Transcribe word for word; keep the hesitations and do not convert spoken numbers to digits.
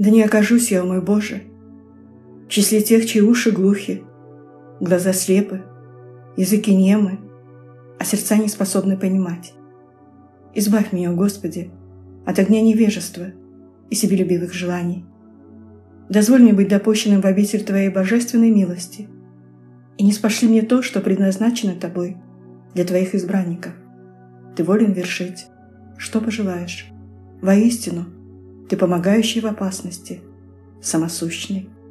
Да не окажусь я, о мой Боже, в числе тех, чьи уши глухи, глаза слепы, языки немы, а сердца не способны понимать. Избавь меня, о Господи, от огня невежества и себелюбивых желаний. Дозволь мне быть допущенным в обитель Твоей божественной милости и не спошли мне то, что предназначено Тобой для Твоих избранников. Ты волен вершить, что пожелаешь. Воистину, Ты помогающий в опасности, самосущный.